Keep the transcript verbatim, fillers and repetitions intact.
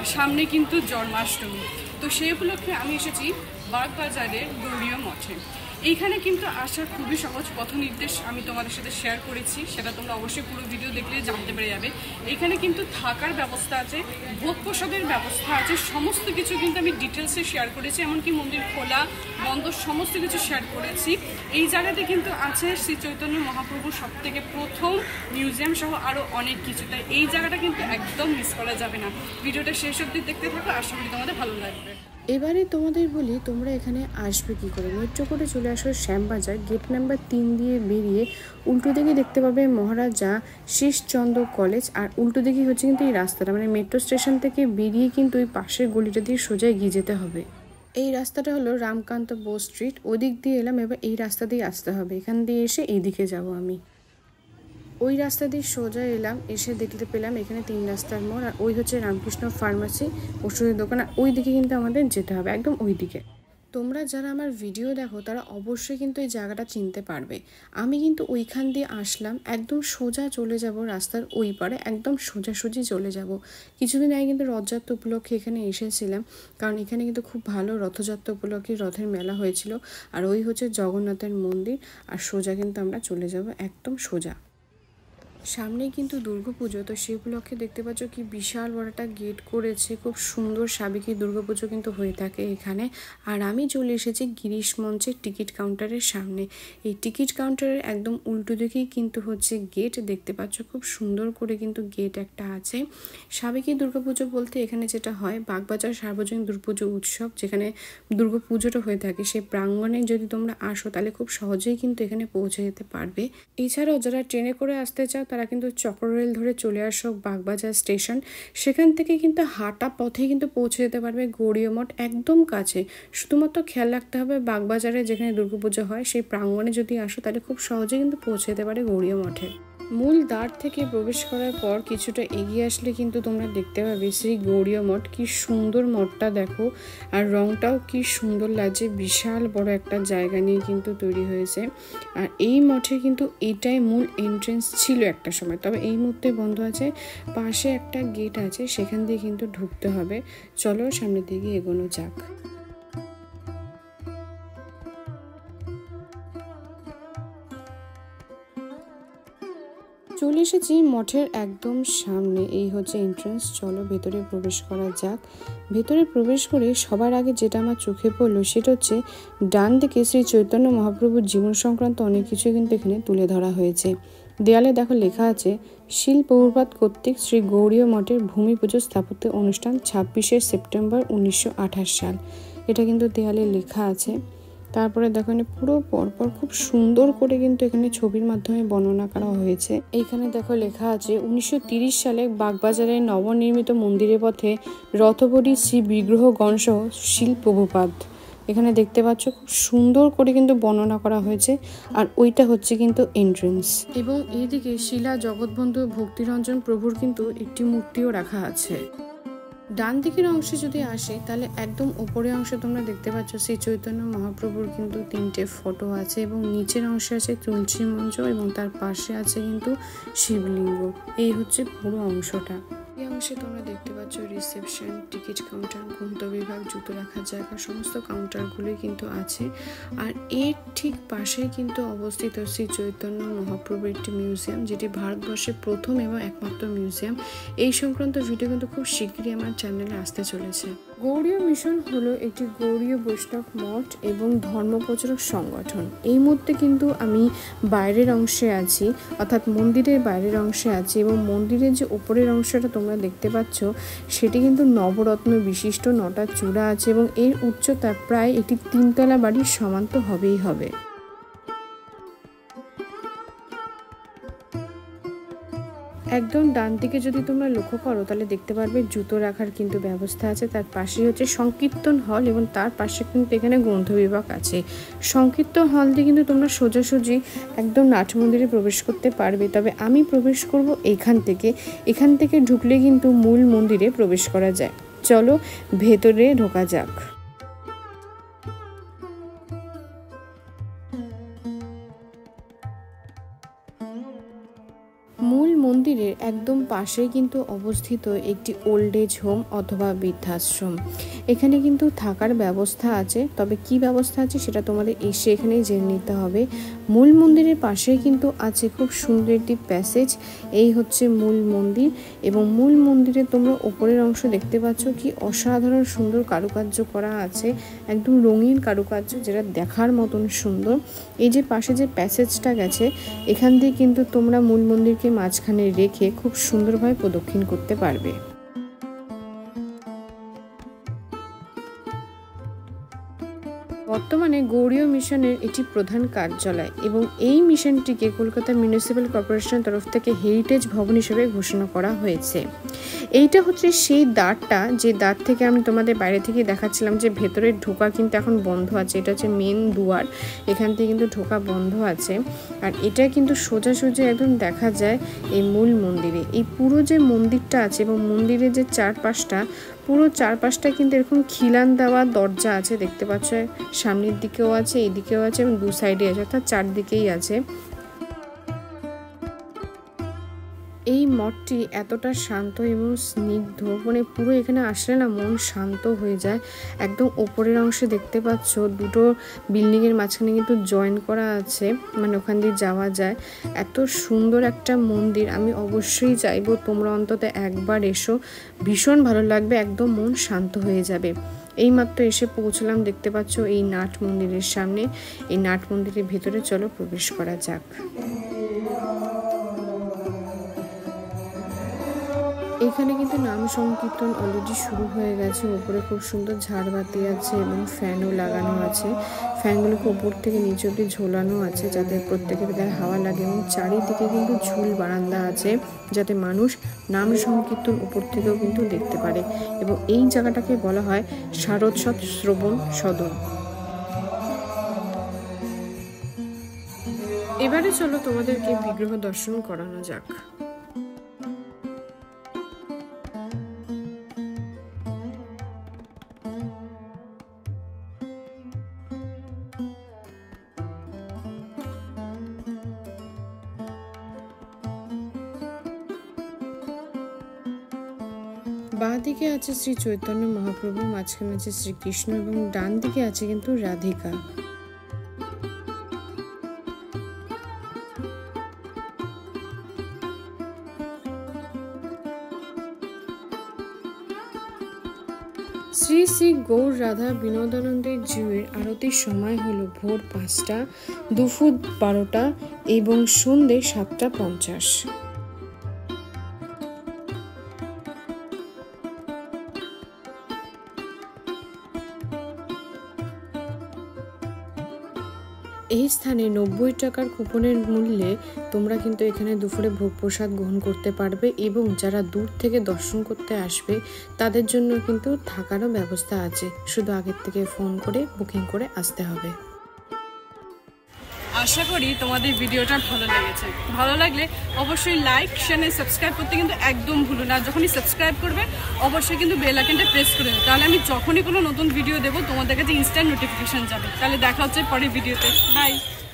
সামনে কিন্তু জন্মাষ্টমী, তো সেই উপলক্ষে আমি এসেছি বাগবাজারের গৌরীয় মঠে। এইখানে কিন্তু আসার খুবই সহজ পথ নির্দেশ আমি তোমাদের সাথে শেয়ার করেছি, সেটা তোমরা অবশ্যই পুরো ভিডিও দেখলে জানতে পেরে যাবে। এইখানে কিন্তু থাকার ব্যবস্থা আছে, ভোগ প্রসাদের ব্যবস্থা আছে, সমস্ত কিছু কিন্তু আমি ডিটেলসে শেয়ার করেছি, এমনকি মন্দির খোলা বন্ধ সমস্ত কিছু শেয়ার করেছি। এই জায়গাতে কিন্তু আছে শ্রী চৈতন্য মহাপ্রভুর সব থেকে প্রথম মিউজিয়াম সহ আরও অনেক কিছু, তাই এই জায়গাটা কিন্তু একদম মিস করা যাবে না। ভিডিওটা শেষ অবধি দেখতে থাকো, আশা করি তোমাদের ভালো লাগবে। এবারে তোমাদের বলি তোমরা এখানে আসবে কি করে। মেট্রো করে চলে আসো শ্যামবাজার, গেট নাম্বার তিন দিয়ে বেরিয়ে উল্টো দিকে দেখতে পাবে মহারাজা শেষচন্দ্র কলেজ, আর উল্টো দিকে হচ্ছে কিন্তু এই রাস্তাটা, মানে মেট্রো স্টেশন থেকে বেরিয়ে কিন্তু ওই পাশের গলিটা দিয়ে সোজা এগিয়ে যেতে হবে। এই রাস্তাটা হলো রামকান্ত বোস স্ট্রিট, ওই দিক দিয়ে এলাম, এবার এই রাস্তা দিয়ে আসতে হবে। এখান দিয়ে এসে এই দিকে যাব আমি। ওই রাস্তা দিয়ে সোজা এলাম, এসে দেখতে পেলাম এখানে তিন রাস্তার মোড়, আর ওই হচ্ছে রামকৃষ্ণ ফার্মাসি ওষুধের দোকান, আর ওই দিকে কিন্তু আমাদের যেতে হবে, একদম ওই দিকে। তোমরা যারা আমার ভিডিও দেখো তারা অবশ্যই কিন্তু এই জায়গাটা চিনতে পারবে। আমি কিন্তু ওইখান দিয়ে আসলাম, একদম সোজা চলে যাব রাস্তার ওই পারে, একদম সোজাসুজি চলে যাব। কিছুদিন আগে কিন্তু রথযাত্রা উপলক্ষে এখানে এসেছিলাম, কারণ এখানে কিন্তু খুব ভালো রথযাত্রা উপলক্ষে রথের মেলা হয়েছিল। আর ওই হচ্ছে জগন্নাথের মন্দির, আর সোজা কিন্তু আমরা চলে যাব একদম সোজা। সামনেই কিন্তু দুর্গাপুজো, তো সেই উপলক্ষে দেখতে পাচ্ছ কি বিশাল বড় একটা গেট করেছে, খুব সুন্দর সাবেকি দুর্গাপুজো কিন্তু হয়ে থাকে এখানে। আর আমি চলে এসেছি গিরিশ মঞ্চের টিকিট কাউন্টারের সামনে। এই টিকিট কাউন্টারের একদম উল্টো দিকেই কিন্তু হচ্ছে গেট, দেখতে পাচ্ছ খুব সুন্দর করে কিন্তু গেট একটা আছে। সাবেকি দুর্গাপুজো বলতে এখানে যেটা হয়, বাগবাজার সার্বজনীন দুর্গাপুজো উৎসব যেখানে দুর্গাপুজোটা হয়ে থাকে, সেই প্রাঙ্গণে যদি তোমরা আসো তাহলে খুব সহজেই কিন্তু এখানে পৌঁছে যেতে পারবে। এছাড়াও যারা ট্রেনে করে আসতে চাও তারা কিন্তু চক্র রেল ধরে চলে আসো বাগবাজার স্টেশন, সেখান থেকে কিন্তু হাঁটা পথে কিন্তু পৌঁছে যেতে পারবে গৌরীয় মঠ, একদম কাছে। শুধুমাত্র খেয়াল রাখতে হবে বাগবাজারে যেখানে দুর্গাপুজো হয় সেই প্রাঙ্গণে যদি আসো তাহলে খুব সহজে কিন্তু পৌঁছে যেতে পারে গৌরীয় মঠে। মূল দ্বার থেকে প্রবেশ করার পর কিছুটা এগিয়ে আসলে কিন্তু তোমরা দেখতে পাবে শ্রী গৌরীয় মঠ। কি সুন্দর মঠটা দেখো, আর রংটাও কি সুন্দর লাগছে, বিশাল বড় একটা জায়গা নিয়ে কিন্তু তৈরি হয়েছে। আর এই মঠে কিন্তু এটাই মূল এন্ট্রেন্স ছিল একটা সময়, তবে এই মুহূর্তে বন্ধ আছে। পাশে একটা গেট আছে, সেখান দিয়ে কিন্তু ঢুকতে হবে। চলো সামনের দিকে এগোনো যাক। চলে এসেছি মঠের একদম সামনে, এই হচ্ছে এন্ট্রান্স। চলো ভেতরে প্রবেশ করা যাক। ভেতরে প্রবেশ করে সবার আগে যেটা আমার চোখে পড়লো সেটা হচ্ছে ডান দিকে শ্রী চৈতন্য মহাপ্রভুর জীবন সংক্রান্ত অনেক কিছু কিন্তু এখানে তুলে ধরা হয়েছে। দেয়ালে দেখো লেখা আছে শিল প্রভুপাদ কর্তৃক শ্রী গৌরীয় মঠের ভূমি পুজো স্থাপত্য অনুষ্ঠান ছাব্বিশে সেপ্টেম্বর উনিশশো আঠাশ সাল, এটা কিন্তু দেয়ালে লেখা আছে। তারপরে দেখো এখানে পুরো পরপর খুব সুন্দর করে কিন্তু এখানে ছবির মাধ্যমে বর্ণনা করা হয়েছে। এইখানে দেখো লেখা আছে উনিশশো তিরিশ সালে বাগবাজারের নবনির্মিত মন্দিরের পথে রথবরী শ্রী বিগ্রহ গণসহ শিল প্রভুপাদ। এখানে দেখতে পাচ্ছ খুব সুন্দর করে কিন্তু বর্ণনা করা হয়েছে, আর ওইটা হচ্ছে কিন্তু এন্ট্রেন্স। এবং এইদিকে শিলা জগৎবন্ধু ভক্তিরঞ্জন প্রভুর কিন্তু একটি মূর্তিও রাখা আছে। ডান দিকের অংশে যদি আসে তাহলে একদম উপরের অংশে তোমরা দেখতে পাচ্ছ শ্রী চৈতন্য মহাপ্রভুর কিন্তু তিনটে ফটো আছে, এবং নিচের অংশে আছে তুলসী মঞ্চ, এবং তার পাশে আছে কিন্তু শিবলিঙ্গ। এই হচ্ছে পুরো অংশটা। এই অংশে তোমরা দেখতে পাচ্ছ রিসেপশন, টিকিট কাউন্টার, গন্তব্য বিভাগ, জুতো রাখার জায়গা, সমস্ত কাউন্টারগুলোই কিন্তু আছে। আর এর ঠিক পাশে কিন্তু অবস্থিত শ্রী চৈতন্য মহাপ্রভুর একটি মিউজিয়াম, যেটি ভারতবর্ষের প্রথম এবং একমাত্র মিউজিয়াম। এই সংক্রান্ত ভিডিও কিন্তু খুব শীঘ্রই আমার চ্যানেলে আসতে চলেছে। গৌড়ীয় মিশন হলো একটি গৌড়ীয় বৈষ্ণব মঠ এবং ধর্মপ্রচারক সংগঠন। এই মুহূর্তে কিন্তু আমি বাইরের অংশে আছি, অর্থাৎ মন্দিরের বাইরের অংশে আছি, এবং মন্দিরের যে উপরের অংশটা তোমরা দেখতে পাচ্ছ সেটি কিন্তু নবরত্ন বিশিষ্ট নটা চূড়া আছে, এবং এর উচ্চতা প্রায় একটি তিনতলা বাড়ির সমান তো হবেই হবে। একদম ডান দিকে যদি তোমরা লক্ষ্য করো তাহলে দেখতে পারবে জুতো রাখার কিন্তু ব্যবস্থা আছে। তার পাশে হচ্ছে সংকীর্তন হল, এবং তার পাশে কিন্তু এখানে গ্রন্থ বিভাগ আছে। সংকীর্তন হল দিয়ে কিন্তু তোমরা সোজাসুজি একদম নাট মন্দিরে প্রবেশ করতে পারবে, তবে আমি প্রবেশ করব এখান থেকে। এখান থেকে ঢুকলে কিন্তু মূল মন্দিরে প্রবেশ করা যায়। চলো ভেতরে ঢোকা যাক। মূল মন্দিরের একদম পাশেই কিন্তু অবস্থিত একটি ওল্ড এজ হোম অথবা বৃদ্ধাশ্রম। এখানে কিন্তু থাকার ব্যবস্থা আছে, তবে কি ব্যবস্থা আছে সেটা তোমাদের এসে এখানেই জেনে নিতে হবে। মূল মন্দিরের পাশেই কিন্তু আছে খুব সুন্দর একটি প্যাসেজ। এই হচ্ছে মূল মন্দির, এবং মূল মন্দিরে তোমরা ওপরের অংশ দেখতে পাচ্ছ কি অসাধারণ সুন্দর কারুকার্য করা আছে, একদম রঙিন কারুকার্য যেটা দেখার মতন সুন্দর। এই যে পাশে যে প্যাসেজটা গেছে, এখান দিয়ে কিন্তু তোমরা মূল মন্দিরকে মাঝখানে রেখে খুব সুন্দরভাবে প্রদক্ষিণ করতে পারবে। বর্তমানে গৌড়ীয় মিশনের এটি প্রধান কার্যালয়, এবং এই মিশনটিকে কলকাতা মিউনিসিপ্যাল কর্পোরেশনের তরফ থেকে হেরিটেজ ভবন হিসেবে ঘোষণা করা হয়েছে। এইটা হচ্ছে সেই দ্বারটা, যে দ্বার থেকে আমি তোমাদের বাইরে থেকে দেখাচ্ছিলাম যে ভেতরে ঢোকা কিন্তু এখন বন্ধ আছে। এটা হচ্ছে মেন দুয়ার, এখান থেকে কিন্তু ঢোকা বন্ধ আছে। আর এটা কিন্তু সোজাসুজি একদম দেখা যায় এই মূল মন্দিরে। এই পুরো যে মন্দিরটা আছে এবং মন্দিরের যে চারপাশটা, পুরো চারপাশটা কিন্তু এরকম খিলান দেওয়া দরজা আছে, দেখতে পাচ্ছ। সামনের দিকেও আছে, এইদিকেও আছে, এবং দু সাইডে আছে, অর্থাৎ চারদিকেই আছে। এই মঠটি এতটা শান্ত এবং স্নিগ্ধ, মানে পুরো এখানে আসলে না মন শান্ত হয়ে যায়। একদম ওপরের অংশে দেখতে পাচ্ছ দুটো বিল্ডিংয়ের মাঝখানে কিন্তু জয়েন করা আছে, মানে ওখান দিয়ে যাওয়া যায়। এত সুন্দর একটা মন্দির, আমি অবশ্যই চাইবো তোমরা অন্তত একবার এসো, ভীষণ ভালো লাগবে, একদম মন শান্ত হয়ে যাবে। এইমাত্র এসে পৌঁছলাম, দেখতে পাচ্ছ এই নাট মন্দিরের সামনে। এই নাট মন্দিরের ভিতরে চলো প্রবেশ করা যাক। এখানে কিন্তু নাম সংকীর্তন অলরেডি শুরু হয়ে গেছে। উপরে খুব সুন্দর ঝাড়বাতি আছে এবং ফ্যানও লাগানো আছে। ফ্যানগুলোকে উপর থেকে নিচে অব্দি ঝোলানো আছে যাতে প্রত্যেকের গায়ে হাওয়া লাগে, এবং চারিদিকে কিন্তু ঝুল বারান্দা আছে যাতে মানুষ নাম সংকীর্তন উপর থেকেও কিন্তু দেখতে পারে। এবং এই জায়গাটাকে বলা হয় শারদসৎ শ্রবণ সদন। এবারে চলো তোমাদেরকে বিগ্রহ দর্শন করানো যাক। বাঁ দিকে আছে শ্রী চৈতন্য মহাপ্রভু, মাঝখানে আছে শ্রীকৃষ্ণ, এবং ডান দিকে আছে কিন্তু রাধিকা। শ্রী শ্রী গৌর রাধা বিনোদানন্দের জিউয়ের আরতির সময় হলো ভোর পাঁচটা, দুপুর বারোটা এবং সন্ধ্যে সাতটা পঞ্চাশ। এই স্থানে নব্বই টাকার কুপনের মূল্যে তোমরা কিন্তু এখানে দুপুরে ভোগ প্রসাদ গ্রহণ করতে পারবে, এবং যারা দূর থেকে দর্শন করতে আসবে তাদের জন্য কিন্তু থাকারও ব্যবস্থা আছে, শুধু আগের থেকে ফোন করে বুকিং করে আসতে হবে। আশা করি তোমাদের ভিডিওটা ভালো লেগেছে। ভালো লাগলে অবশ্যই লাইক, শেয়ার, সাবস্ক্রাইব করতে কিন্তু একদম ভুলো না। যখনই সাবস্ক্রাইব করবে অবশ্যই কিন্তু বেল আইকনটা প্রেস করে দেবে, তাহলে আমি যখনই কোনো নতুন ভিডিও দেবো তোমাদের কাছে ইনস্ট্যান্ট নোটিফিকেশন যাবে। তাহলে দেখা হচ্ছে পরের ভিডিওতে। বাই।